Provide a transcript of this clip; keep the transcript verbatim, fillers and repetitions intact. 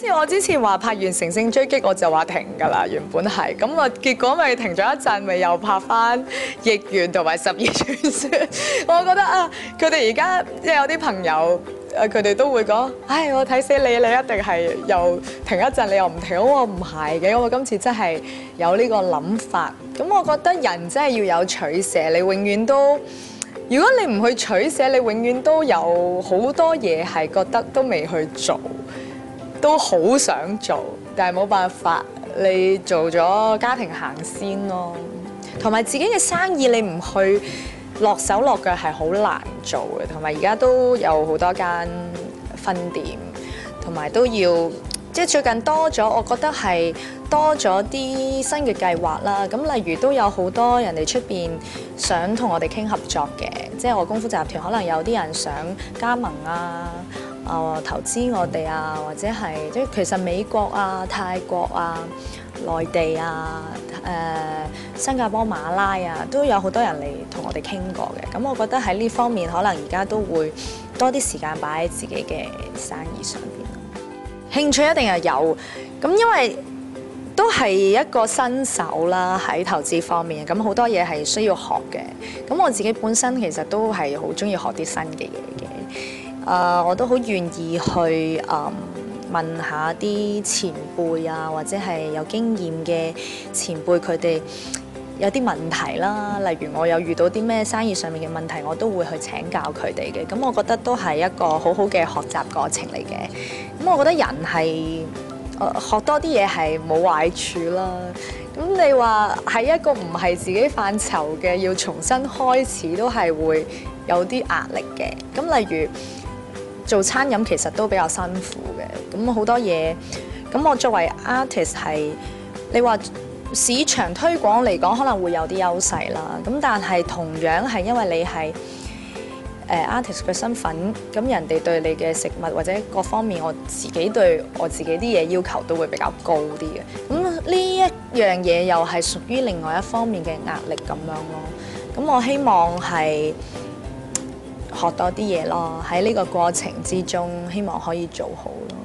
住我之前話拍完《乘勝追擊》，我就話停㗎啦，原本係咁啊，結果咪停咗一陣，咪又拍翻《逆緣》同埋《十二傳說》。我覺得啊，佢哋而家即係有啲朋友。誒佢哋都會講，唉，我睇死你，你一定係又停一陣，你又唔停。我話唔係嘅，我今次真係有呢個諗法。咁我覺得人真係要有取捨，你永遠都，如果你唔去取捨，你永遠都有好多嘢係覺得都未去做，都好想做，但係冇辦法，你做咗家庭行先咯，同埋自己嘅生意你唔去。落手落腳係好難做嘅，同埋而家都有好多間分店，同埋都要即係最近多咗，我覺得係多咗啲新嘅計劃啦。咁例如都有好多人哋出邊想同我哋傾合作嘅，即係我功夫集團可能有啲人想加盟啊，啊、呃、投資我哋啊，或者係即係其實美國啊、泰國啊、內地啊、誒、呃、新加坡、馬拉啊，都有好多人嚟同我哋傾過嘅。咁我覺得喺呢方面，可能而家都會多啲時間擺喺自己嘅生意上邊。興趣一定係有，咁因為都係一個新手啦，喺投資方面，咁好多嘢係需要學嘅。咁我自己本身其實都係好鍾意學啲新嘅嘢嘅。誒、呃，我都好願意去誒。呃問下啲前輩啊，或者係有經驗嘅前輩，佢哋有啲問題啦。例如我有遇到啲咩生意上面嘅問題，我都會去請教佢哋嘅。咁我覺得都係一個好好嘅學習過程嚟嘅。咁我覺得人係誒學多啲嘢係冇壞處啦。咁你話喺一個唔係自己範疇嘅，要重新開始，都係會有啲壓力嘅。咁例如做餐飲其實都比較辛苦嘅，咁好多嘢。咁我作為 artist 係，你話市場推廣嚟講可能會有啲優勢啦。咁但係同樣係因為你係誒 artist 嘅身份，咁人哋對你嘅食物或者各方面，我自己對我自己啲嘢要求都會比較高啲嘅。咁呢一樣嘢又係屬於另外一方面嘅壓力咁樣咯。咁我希望係學多啲嘢咯，喺呢個過程之中，希望可以做好咯。